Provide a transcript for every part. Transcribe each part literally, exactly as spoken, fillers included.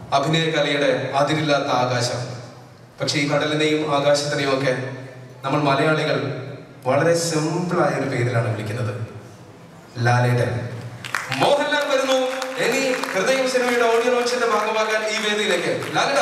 അഭിനയ കലയുടെ അതിരില്ലാത്ത ആകാശം. പക്ഷെ ഈ കടലിനെയും ആകാശത്തിനെയും ഒക്കെ നമ്മൾ മലയാളികൾ വളരെ സിമ്പിളായ ഒരു പേരിലാണ് വിളിക്കുന്നത്, ലാലേട്ടൻ. മോഹൻലാൽ വരുന്നു ഇനി ഹൃദയം സിനിമയുടെ ഓഡിയോ ലോഞ്ചിന്റെ ഭാഗമാകാൻ ഈ വേദിയിലേക്ക്. ലാലേട്ട.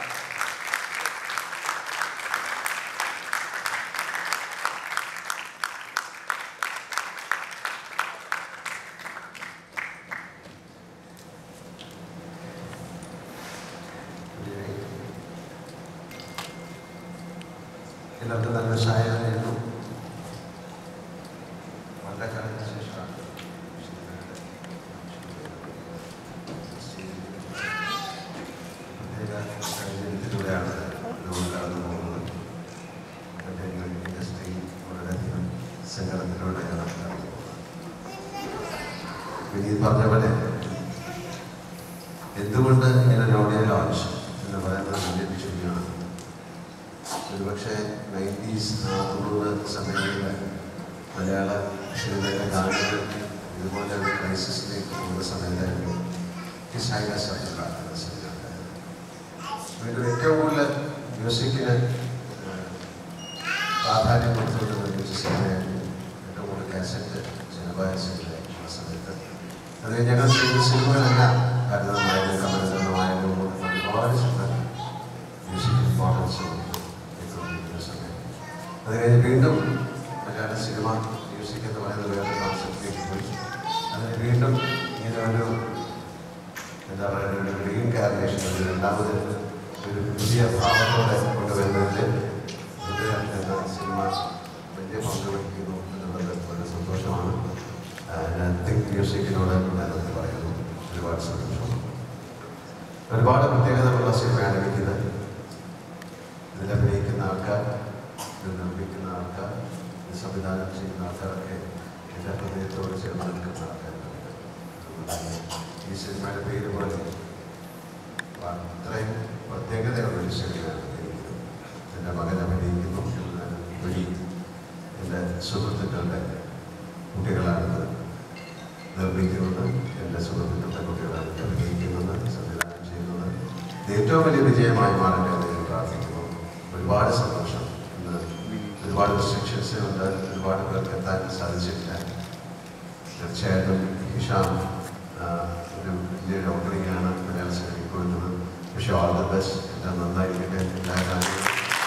എല്ലാവർക്കും നല്ല സായാഹ്നം. വളരെ കാലത്തിന് ശേഷമാണ് പ്രത്യേക സാഹചര്യത്തിലൂടെയാണ് നമ്മൾ കടന്നു പോകുന്നത്. ഇൻഡസ്ട്രി വളരെയധികം സങ്കടത്തിലൂടെയാണ് കടന്നു പോകുന്നത്. വിനീത് പറഞ്ഞ പോലെ എന്തുകൊണ്ട് ഇങ്ങനെ ഓഡിയോ ലോഞ്ച് എന്ന് പറയുന്നത് വലിയ ചോദ്യമാണ്. ഒരുപക്ഷെ നയൻറ്റീസ് തൊണ്ണൂറ് സമയങ്ങളിൽ മലയാള സിനിമയിലെ ഗാനങ്ങൾ ഇതുപോലെ ഒരു ക്രൈസിസിലേക്ക് പോകുന്ന സമയത്തായിരുന്നു ഹിസായിക ശബ്ദ സിനിമ ഉണ്ടായത്. അതിൽ ഏറ്റവും കൂടുതൽ മ്യൂസിക്കിന് പ്രാധാന്യം കൊടുത്തുകൊണ്ട് നിർമ്മിച്ച സിനിമയായിരുന്നു ഏറ്റവും കൂടുതൽ കാസറ്റ് ജനപായ സിനിമ ആ സമയത്ത്. അത് ഞങ്ങൾ ചെയ്ത സിനിമകളെല്ലാം ഭരതമായാലും കമലതമായാലും ഒരുപാട് ശബ്ദ മ്യൂസിക് ഇമ്പോർട്ടൻസ്. അത് കഴിഞ്ഞ് വീണ്ടും മലയാള സിനിമ മ്യൂസിക് എന്ന് പറയുന്നത് വേറെ കോൺസെപ്റ്റിലേക്ക് പോയി. അതിന് വീണ്ടും ഇങ്ങനെ ഒരു എന്താ പറയുക ഒരു റീഇൻകാർണേഷൻ, ഒരു രണ്ടാമത് ഒരു പുതിയ ഭാവത്തോടെ കൊണ്ടുവരുന്നതിൽ ഹൃദയം എന്ന സിനിമ വലിയ പങ്ക് വഹിക്കുന്നു എന്നുള്ളത് വളരെ സന്തോഷമാണ്. ഞാൻ തിങ്ക് മ്യൂസിക്കിനോട് ഞാനത് പറയുന്നു. ഒരുപാട് സന്തോഷം. ഒരുപാട് പ്രത്യേകതകളുള്ള സിനിമയാണ് എനിക്കിത്. ഇതിൽ അഭിനയിക്കുന്ന ആൾക്കാർ, ഇത് നിർമ്മിക്കുന്ന ആൾക്കാർ, ഇത് സംവിധാനം ചെയ്യുന്ന ആൾക്കാരൊക്കെ എൻ്റെ ഹൃദയത്തോട് ചേർന്ന് നിൽക്കുന്ന ആൾക്കാരുണ്ട്. ഈ സിനിമയുടെ പേര് പോലെ അത്രയും പ്രത്യേകതയുള്ളൊരു സിനിമയാണ് എനിക്ക്. എൻ്റെ മകൻ അഭിനയിക്കുന്നു വഴി എൻ്റെ സുഹൃത്തുക്കളുടെ കുട്ടികളാണിത് നിർമ്മിക്കുന്നത്, എൻ്റെ സുഹൃത്തുക്കളുടെ കുട്ടികളാണ് അഭിനയിക്കുന്നത്, സംവിധാനം ചെയ്യുന്നത്. ഇത് ഏറ്റവും വലിയ വിജയമായി മാറട്ടെ എന്ന് ഞാൻ പ്രാർത്ഥിക്കുന്നു. ഒരുപാട് സന്തോഷം. ഒരുപാട് റെസ്ട്രിക്ഷൻസ് ഉണ്ട്, ഒരുപാട് പേർക്ക് എത്താൻ സാധിച്ചിട്ടില്ല. തീർച്ചയായിട്ടും ഹിഷാം ഒരു വലിയൊരു ഓപ്പണിംഗാണ് മലയാള സിനിമയ്ക്ക് കൊടുക്കുന്നത്. പക്ഷേ ഓൾ ദ ബെസ്റ്റ്. എല്ലാം നന്നായിരിക്കട്ടെ. എല്ലാ കാര്യങ്ങളും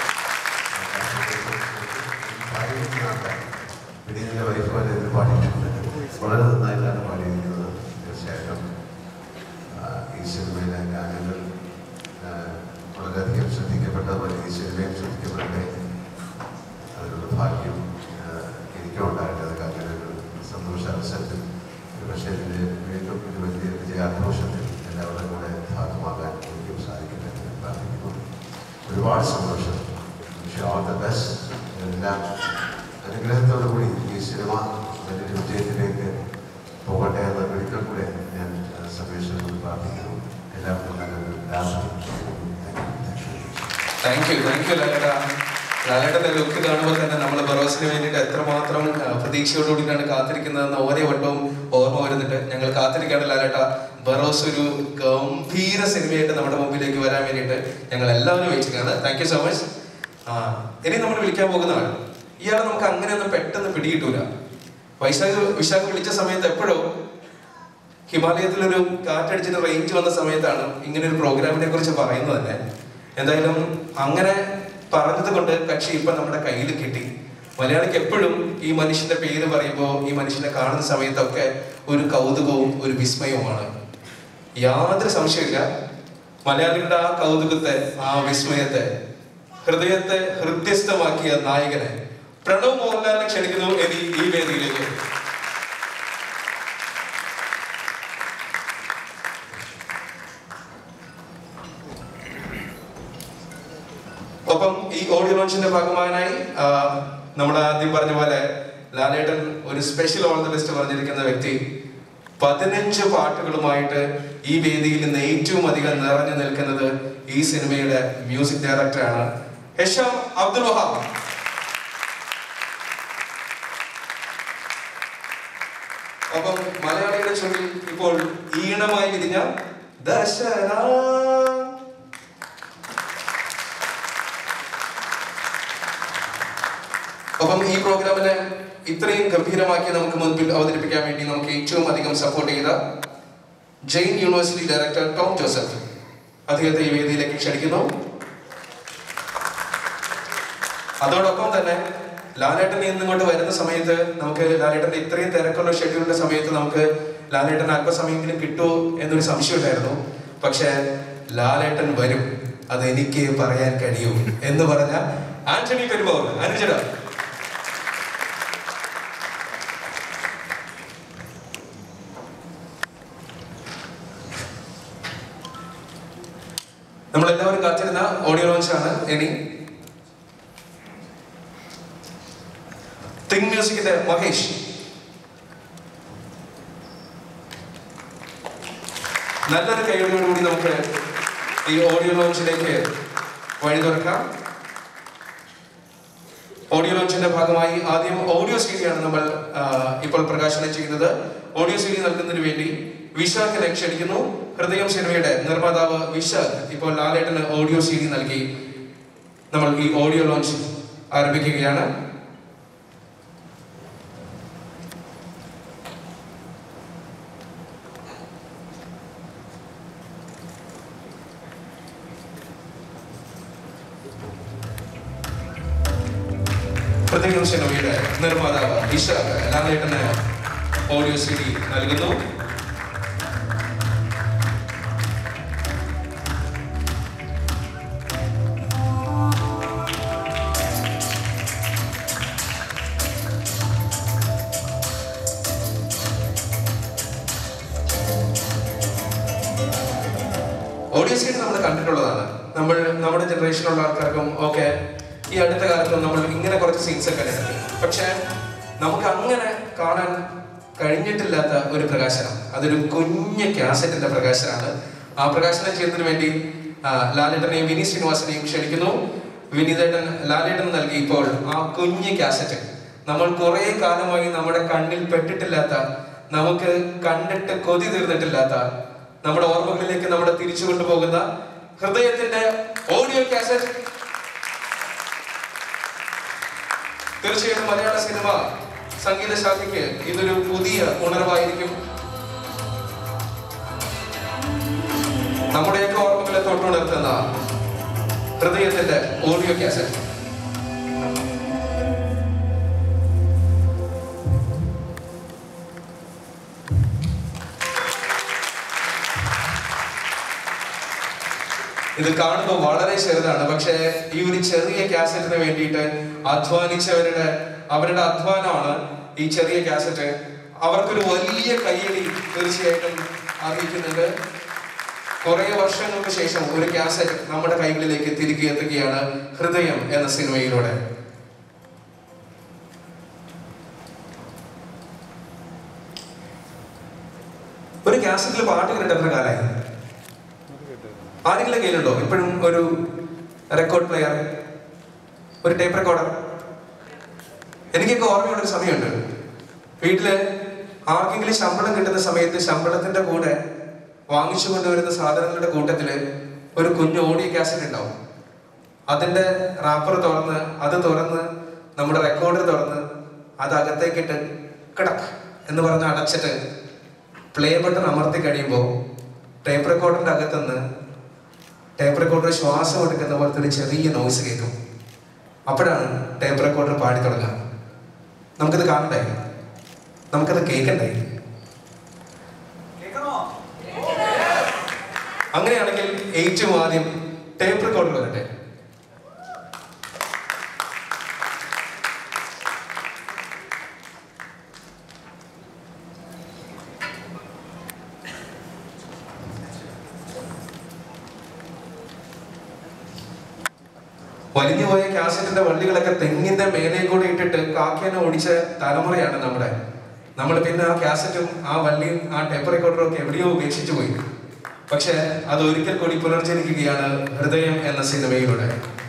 വിനീതിൻ്റെ വൈഫ് പോലെ ഇതിൽ പാടിയിട്ടുണ്ട്. വളരെ നന്നായിട്ടാണ് പാടിയിരിക്കുന്നത്. തീർച്ചയായിട്ടും ഈ സിനിമയിലെ ഗാനങ്ങൾ വളരെയധികം ശ്രദ്ധിക്കപ്പെട്ടതുപോലെ ഈ സിനിമയും ശ്രദ്ധിക്കപ്പെടട്ടെ. അതിനുള്ള ഭാഗ്യം എനിക്കും ഉണ്ടായിട്ടത്. അങ്ങനെ ഒരു സന്തോഷ അവസരത്തിൽ പക്ഷേ ഇതിൻ്റെ വീണ്ടും ഒരു വലിയ വിജയാഘോഷത്തിൽ എല്ലാവരുടെ കൂടെ ഭാഗമാകാൻ എനിക്കും സാധിക്കട്ടെ എന്ന് പ്രാർത്ഥിക്കുന്നു. ഒരുപാട് സന്തോഷം. പക്ഷേ ഓൾ ദ ബെസ്റ്റ്. എല്ലാം അനുഗ്രഹത്തോടു കൂടി ഈ സിനിമ വലിയൊരു വിജയത്തിലേക്ക് പോകട്ടെ എന്ന് ഒരിക്കൽ കൂടെ ഞാൻ സന്ദേശം പ്രാർത്ഥിക്കുന്നു. എല്ലാവർക്കും നല്ലൊരു രാത്രി. താങ്ക് യു താങ്ക് യു ലാലേട്ട. ലാലേട്ടൻ്റെ ലുക്ക് കാണുമ്പോൾ തന്നെ നമ്മൾ ബറോസിന് വേണ്ടിയിട്ട് എത്രമാത്രം പ്രതീക്ഷയോടുകൂടിയാണ് കാത്തിരിക്കുന്നതെന്ന് ഓരോ വട്ടവും ഓർമ്മ വരുന്നുണ്ട്. ഞങ്ങൾ കാത്തിരിക്കുകയാണ് ലാലേട്ട. ബറോസ് ഒരു ഗംഭീര സിനിമയായിട്ട് നമ്മുടെ മുമ്പിലേക്ക് വരാൻ വേണ്ടിയിട്ട് ഞങ്ങൾ എല്ലാവരും വെച്ചിരിക്കുകയാണ്. Thank you so much. ആ ഇനി നമ്മൾ വിളിക്കാൻ പോകുന്ന ആൾ, ഇയാളെ നമുക്ക് അങ്ങനെയൊന്നും പെട്ടെന്ന് പിടികിട്ടൂല. വൈശാഖ് വിശാഖ് വിളിച്ച സമയത്ത് എപ്പോഴോ ഹിമാലയത്തിലൊരു കാറ്റടിച്ചിട്ട് റേഞ്ച് വന്ന സമയത്താണ് ഇങ്ങനെ ഒരു പ്രോഗ്രാമിനെ കുറിച്ച് പറയുന്നത് തന്നെ. എന്തായാലും അങ്ങനെ പറഞ്ഞത് കൊണ്ട് കക്ഷി ഇപ്പം നമ്മുടെ കയ്യിൽ കിട്ടി. മലയാളിക്ക് എപ്പോഴും ഈ മനുഷ്യന്റെ പേര് പറയുമ്പോൾ ഈ മനുഷ്യനെ കാണുന്ന സമയത്തൊക്കെ ഒരു കൗതുകവും ഒരു വിസ്മയവുമാണ്. യാതൊരു സംശയമില്ല, മലയാളികളുടെ ആ കൗതുകത്തെ, ആ വിസ്മയത്തെ, ഹൃദയത്തെ ഹൃദ്യസ്ഥമാക്കിയ നായകനെ പ്രണവ് മോഹൻലാലിനെ ക്ഷണിക്കുന്നു ഇനി ഈ വേദിയിലേക്ക്. ഒപ്പം ഈ ഓഡിയോ ലോഞ്ചിന്റെ ഭാഗമാനായി നമ്മൾ ആദ്യം പറഞ്ഞ പോലെ ലാലേട്ടൻ ഒരു സ്പെഷ്യൽ ഓൾ ദി ബെസ്റ്റ് പറഞ്ഞിരിക്കുന്ന വ്യക്തി പതിനഞ്ച് പാട്ടുകളുമായിട്ട് ഈ വേദിയിൽ നിന്ന് ഏറ്റവും അധികം നിറഞ്ഞു നിൽക്കുന്നത് ഈ സിനിമയുടെ മ്യൂസിക് ഡയറക്ടറാണ് ഹിഷാം അബ്ദുൽ വഹാബ്. ഒപ്പം മലയാളിയുടെ ചുണ്ടിൽ ഇപ്പോൾ ഈണമായി വിരിഞ്ഞ ദശരാ പ്രോഗ്രാമിനെ ഇത്രയും ഗംഭീരമാക്കി നമുക്ക് മുൻപിൽ അവതരിപ്പിക്കാൻ വേണ്ടി നമുക്ക് ഏറ്റവും അധികം സപ്പോർട്ട് ചെയ്ത Jain university director Tom Joseph അദ്ദേഹത്തെ ഈ വേദിയിലേക്ക് ക്ഷണിക്കുന്നു. അതോടൊപ്പം തന്നെ ലാലേട്ടൻ ഇന്നിങ്ങോട്ട് വരുന്ന സമയത്ത് നമുക്ക് ലാലേട്ടന്റെ ഇത്രയും തിരക്കുള്ള ഷെഡ്യൂളിന്റെ സമയത്ത് നമുക്ക് ലാലേട്ടൻ അല്പസമയമെങ്കിലും കിട്ടുമോ എന്നൊരു സംശയം ഉണ്ടായിരുന്നു. പക്ഷെ ലാലേട്ടൻ വരും, അത് എനിക്ക് പറയാൻ കഴിയൂ എന്ന് പറഞ്ഞ ആന്റണി പെരുമ്പാവൂർ അനുജട. നമ്മളെല്ലാവരും കാത്തിരുന്ന ഓഡിയോ ലോഞ്ചാണ് ഇനി. തിങ് മ്യൂസിക്കിന്റെ മഹേഷ്, നല്ലൊരു കൈയോടുകൂടി നമുക്ക് ഈ ഓഡിയോ ലോഞ്ചിലേക്ക് വഴി തുറക്കാം. ഓഡിയോ ലോഞ്ചിന്റെ ഭാഗമായി ആദ്യം ഓഡിയോ സി ഡി ആണ് നമ്മൾ ഇപ്പോൾ പ്രകാശനം ചെയ്യുന്നത്. ഓഡിയോ സി ഡി നൽകുന്നതിന് വേണ്ടി വിശാഖിനെ ക്ഷണിക്കുന്നു. ഹൃദയം സിനിമയുടെ നിർമ്മാതാവ് വിശാഖ് ഇപ്പോൾ ലാലേട്ടന് ഓഡിയോ സി ഡി നൽകി നമ്മൾ ഈ ഓഡിയോ ലോഞ്ച് ആരംഭിക്കുകയാണ്. ഹൃദയം സിനിമയുടെ നിർമ്മാതാവ് വിശാഖ് ലാലേട്ടന് ഓഡിയോ സി ഡി നൽകുന്നു. ഓഡിയോ സി ഡി നമ്മൾ കണ്ടിട്ടുള്ളതാണ്. നമ്മൾ നമ്മുടെ ജനറേഷനിലുള്ള ആൾക്കാർക്കും ഒക്കെ ഈ അടുത്ത കാലത്ത് നമ്മൾ ഇങ്ങനെ കുറച്ച് സീൻസ് ഒക്കെ കണ്ടിട്ടുണ്ട്. പക്ഷെ നമുക്ക് അങ്ങനെ കാണാൻ കഴിഞ്ഞിട്ടില്ലാത്ത ഒരു പ്രകാശനം, അതൊരു കുഞ്ഞ് കാസറ്റിന്റെ പ്രകാശനമാണ്. ആ പ്രകാശനം ചെയ്യുന്നതിന് വേണ്ടി ലാലേട്ടനെയും വിനീത് ശ്രീനിവാസനെയും ക്ഷണിക്കുന്നു. വിനീതേട്ടൻ ലാലേട്ടൻ നൽകി ഇപ്പോൾ ആ കുഞ്ഞ് കാസറ്റ്, നമ്മൾ കുറെ കാലമായി നമ്മുടെ കണ്ണിൽ പെട്ടിട്ടില്ലാത്ത, നമുക്ക് കണ്ടിട്ട് കൊതി തീർന്നിട്ടില്ലാത്ത, നമ്മുടെ ഓർമ്മകളിലേക്ക് നമ്മളെ തിരിച്ചു കൊണ്ടുപോകുന്ന ഹൃദയത്തിന്റെ ഓഡിയോ കാസറ്റ്. തീർച്ചയായിട്ടും മലയാള സിനിമ സംഗീത ശാഖയ്ക്ക് ഇതൊരു പുതിയ ഉണർവായിരിക്കും. നമ്മുടെയൊക്കെ ഓർമ്മകളെ തൊട്ടുണർത്തുന്ന ഹൃദയത്തിന്റെ ഓഡിയോ കാസറ്റ്. ഇത് കാണുമ്പോൾ വളരെ ചെറുതാണ്, പക്ഷെ ഈ ഒരു ചെറിയ കാസറ്റിന് വേണ്ടിയിട്ട് അധ്വാനിച്ചവരുടെ അവരുടെ അധ്വാനമാണ് ഈ ചെറിയ കാസറ്റ്. അവർക്കൊരു വലിയ കയ്യടി തീർച്ചയായിട്ടും അറിയിക്കുന്നുണ്ട്. കുറെ വർഷങ്ങൾക്ക് ശേഷം ഒരു കാസറ്റ് നമ്മുടെ കൈകളിലേക്ക് തിരികെ എത്തുകയാണ് ഹൃദയം എന്ന സിനിമയിലൂടെ. ഒരു കാസറ്റിൽ പാട്ട് കേട്ടിട്ട് എത്ര കാലമായി? ആരെങ്കിലും കയ്യിലുണ്ടോ ഇപ്പോഴും ഒരു റെക്കോർഡ് പ്ലെയർ, ഒരു ടേപ്പ് റെക്കോർഡർ? എനിക്കൊക്കെ ഓർമ്മയുള്ളൊരു സമയമുണ്ട്, വീട്ടില് ആർക്കെങ്കിലും ശമ്പളം കിട്ടുന്ന സമയത്ത് ശമ്പളത്തിന്റെ കൂടെ വാങ്ങിച്ചു കൊണ്ടുവരുന്ന സാധനങ്ങളുടെ കൂട്ടത്തില് ഒരു കുഞ്ഞു ഓഡിയോ കാസറ്റ് ഉണ്ടാവും. അതിന്റെ റാപ്പർ തുറന്ന് അത് തുറന്ന് നമ്മുടെ റെക്കോർഡർ തുറന്ന് അത് അകത്തേക്കിട്ട് കിടക്ക് എന്ന് പറഞ്ഞ് അടച്ചിട്ട് പ്ലേ ബട്ടൺ അമർത്തി കഴിയുമ്പോൾ ടേപ്പ് റെക്കോർഡറിന്റെ അകത്തുനിന്ന് ടേപ്പ് റെക്കോർഡർ ശ്വാസം എടുക്കുന്ന പോലത്തെ ഒരു ചെറിയ നോയ്സ് കേൾക്കും. അപ്പോഴാണ് ടേപ്പ് റെക്കോർഡർ പാടി തുടങ്ങുക. നമുക്കത് കാണണ്ടേ, നമുക്കത് കേൾക്കണ്ടേ? അങ്ങനെയാണെങ്കിൽ ഏറ്റവും ആദ്യം ടേപ്പ് റെക്കോർഡർ വരട്ടെ. വലിഞ്ഞുപോയ കാസറ്റിന്റെ വള്ളികളൊക്കെ തെങ്ങിന്റെ മേലെ കൂടെ ഇട്ടിട്ട് കാക്കേനെ ഓടിച്ച തലമുറയാണ് നമ്മുടെ. നമ്മൾ പിന്നെ ആ കാസറ്റും ആ വള്ളിയും ആ ടേപ്പ് റെക്കോർഡറും ഒക്കെ എവിടെയോ ഉപേക്ഷിച്ചു പോയി. പക്ഷെ അത് ഒരിക്കൽ കൂടി പുനർജനിക്കുകയാണ് ഹൃദയം എന്ന സിനിമയിലൂടെ.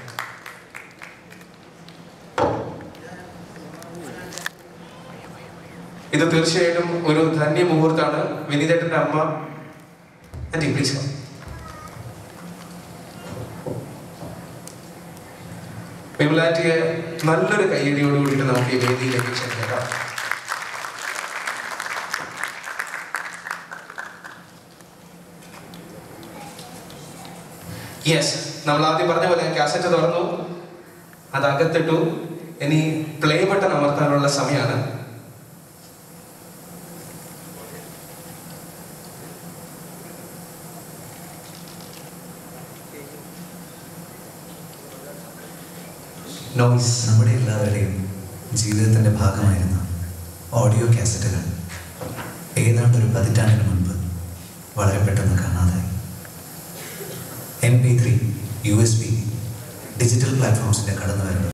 ഇത് തീർച്ചയായിട്ടും ഒരു ധന്യ മുഹൂർത്താണ്. വിനീതേട്ടന്റെ അമ്മ ആന്റി പ്ലീസ്. വിമലാറ്റിയെ നല്ലൊരു കയ്യടിയോട് കൂടിയിട്ട് നമുക്ക് ഈ വേദിയിലേക്ക് ക്ഷണിക്കാം. യെസ്, നമ്മൾ ആദ്യം പറഞ്ഞ പോലെ കാസറ്റ് തുറന്നു, അത് അകത്തിട്ടു. ഇനി പ്ലേ ബട്ടൺ അമർത്താനുള്ള സമയമാണ്. നോയ്സ് നമ്മുടെ എല്ലാവരുടെയും ജീവിതത്തിൻ്റെ ഭാഗമായിരുന്ന ഓഡിയോ കാസറ്റുകൾ ഏതാണ്ട് ഒരു പതിറ്റാണ്ടിന് മുൻപ് വളരെ പെട്ടെന്ന് കാണാതായി. M P three, U S B, digital പ്ലാറ്റ്ഫോംസിൻ്റെ കടന്നുവരവ്